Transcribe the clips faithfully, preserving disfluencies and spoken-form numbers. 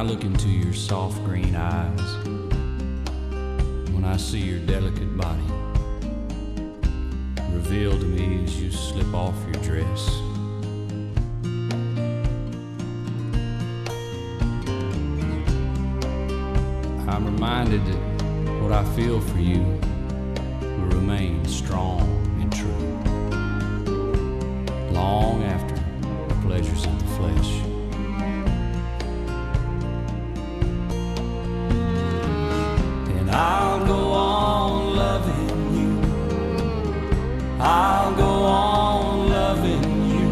look into your soft green eyes, when I see your delicate body revealed to me as you slip off your dress, I'm reminded that what I feel for you will remain strong and true long after the pleasures of the flesh. And I'll go on loving you, I'll go on loving you,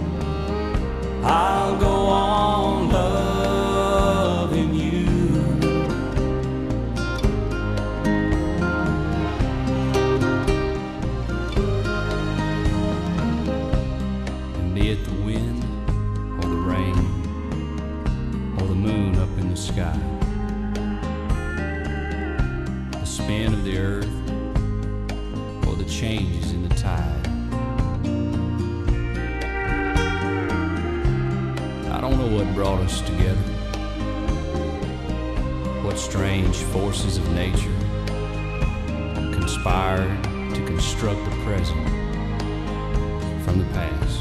I'll go on loving you. And be it the wind or the rain or the moon up in the sky, the spin of the earth or the changes in the tide, I don't know what brought us together, what strange forces of nature conspired to construct the present from the past.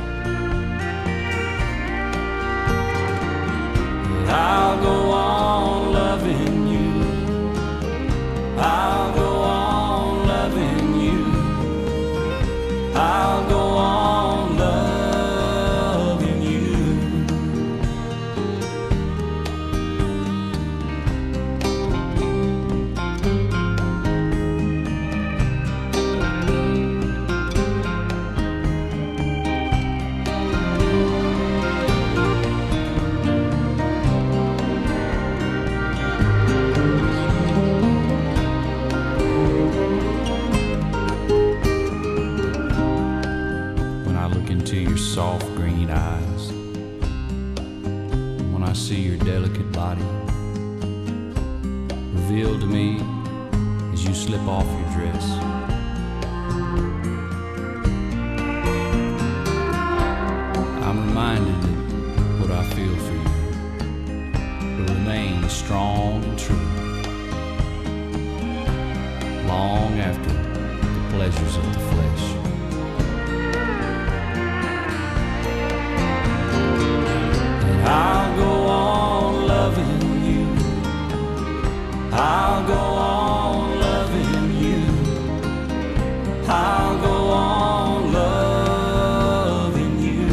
But I'll go on loving you, I'll go on loving you, I'll go on loving you. When I look into your soft green eyes, when I see your delicate body revealed to me as you slip off your dress, I'm reminded that what I feel for you will remain strong and true long after the pleasures of the flesh. And I'll go on loving you, I'll go on loving you, I'll go on loving you,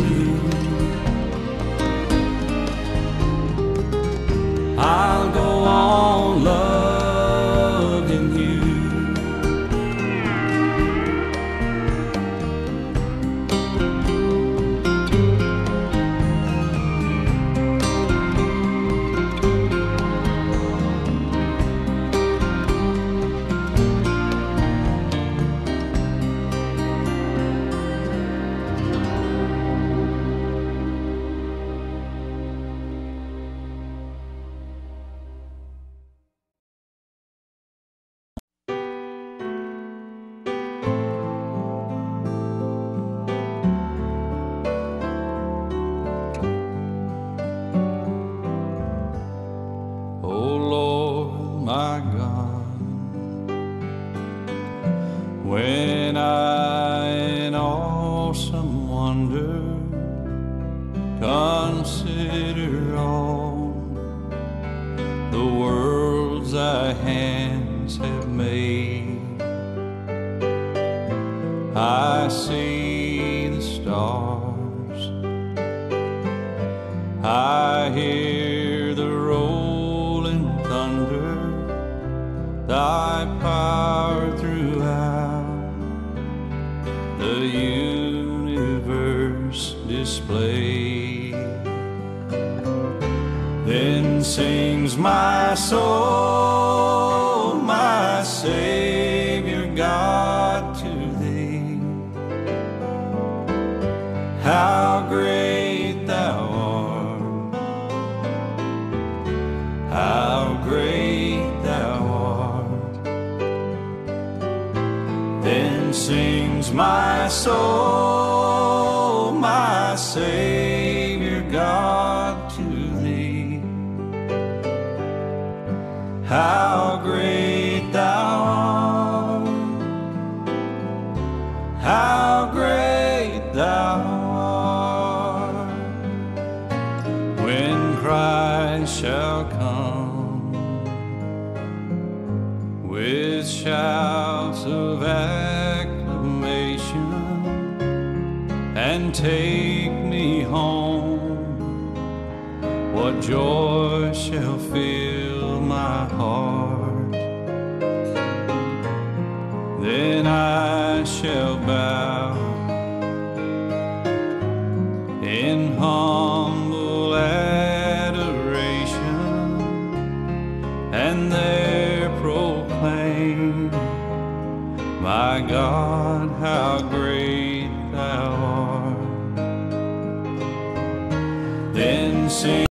I'll go on loving you. Oh Lord, my God, when I in awesome wonder consider all the worlds thy hands have made, I see the stars, I hear the rolling thunder, thy power throughout the universe display. Then sings my soul, my Savior God, to thee. How great thou art, how great thou art. Then sings my soul, my Savior God, to thee. how great thou art, how great thou art. When Christ shall come with shouts of acclamation and take me home, what joy shall fill my heart. Then I shall bow in humble adoration and there proclaim, my God, how great thou art. Then sing